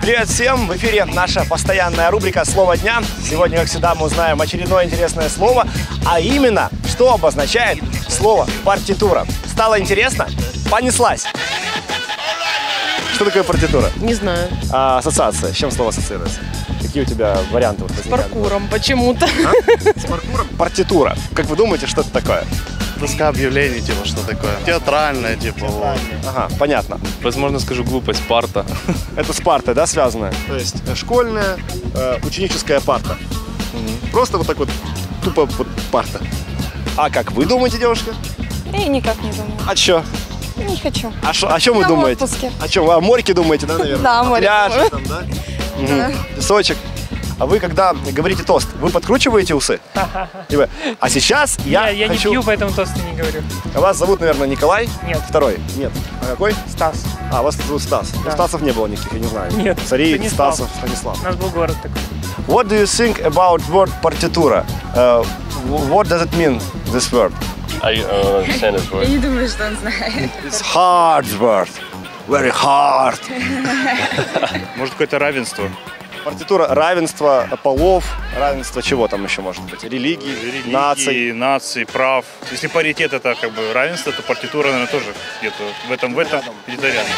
Привет всем! В эфире наша постоянная рубрика «Слово дня». Сегодня, как всегда, мы узнаем очередное интересное слово, а именно, что обозначает слово «партитура». Стало интересно? Понеслась! Что такое партитура? Не знаю. А ассоциация? С чем слово ассоциируется? Какие у тебя варианты? С паркуром почему-то. С паркуром? Партитура. Как вы думаете, что это такое? Доска объявлений, типа, что такое? Театральная, типа, вот. Ага, понятно. Возможно, скажу глупость, парта. Это с партой, да, связано? То есть школьная, ученическая парта. Просто вот так вот, тупо вот парта. А как вы думаете, девушка? Я никак не думаю. А чё? Не хочу. О чем вы На думаете? отпуске. О чем? Вы о морьке думаете, да, наверное? Да, о О море пляже думаю. там, да? Мгм. Песочек. А вы, когда говорите тост, вы подкручиваете усы? Типа, а сейчас я Я не хочу... пью, поэтому тосты не говорю. Вас зовут, наверное, Николай? Нет. Второй? Нет. А какой? Стас. А, вас зовут Стас. Да. У Стасов не было никаких, я не знаю. Нет. Царей, Станислав. Стасов, Станислав. У нас был город такой. What do you think about word партитура? What does it mean, this word? I don't understand this word. Я не думаю, что он знает. It's hard word. Very hard. Может, какое-то равенство? Партитура равенство полов, равенство чего там еще может быть? Религии, наций. наций, прав. Если паритет это как бы равенство, то партитура, наверное, тоже где-то в этом где-то рядом.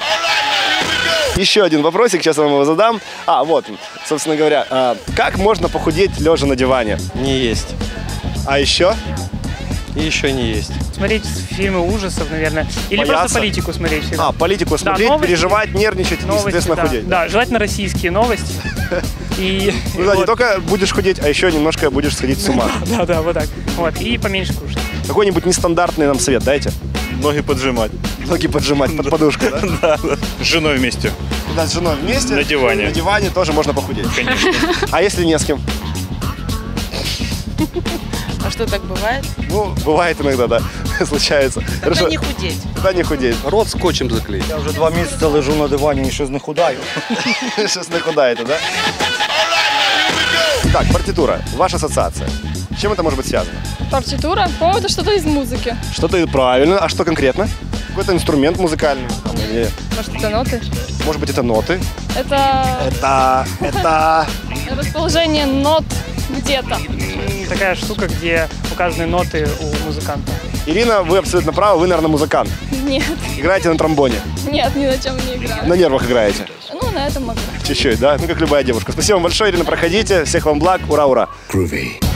Еще один вопросик, сейчас я вам его задам. А, вот, собственно говоря, как можно похудеть лежа на диване? Не есть. А еще? И еще не есть. Смотреть фильмы ужасов, наверное. Или Бояться? просто политику смотреть всегда. А, политику смотреть, новости. переживать, нервничать и, Новости, соответственно, да. худеть. Да, желательно российские новости. И Ну да, не вот. только будешь худеть, а еще немножко будешь сходить с ума. Да, вот так. Вот. И поменьше кушать. Какой-нибудь нестандартный нам совет дайте. Ноги поджимать. Ноги поджимать под подушку, да? С женой вместе. Да, с женой вместе. На диване. На диване тоже можно похудеть. Конечно. А если не с кем? А что, так бывает? Ну, бывает иногда, да, случается. Тогда не худеть. Тогда не худеть. Рот скотчем заклеить. Я вже 2 місяці лежу на дивані і щось не худаю. Сейчас не худаете, да? Так, партитура. Ваша ассоциация. С чем это может быть связано? Партитура? По-моему, это что-то из музыки. Что-то правильно. А что конкретно? Какой-то инструмент музыкальный? Там, или, Может, это ноты? может быть, это ноты? Это Это... расположение нот где-то. Такая штука, где указаны ноты у музыканта. Ирина, вы абсолютно правы. Вы, наверное, музыкант. Нет, Играете на тромбоне. нет, ни на чем не играю. На нервах играете. Ну, на этом могу. Чуть-чуть, да? Ну, как любая девушка. Спасибо вам большое, Ирина. Проходите. Всех вам благ. Ура, ура. Groovy.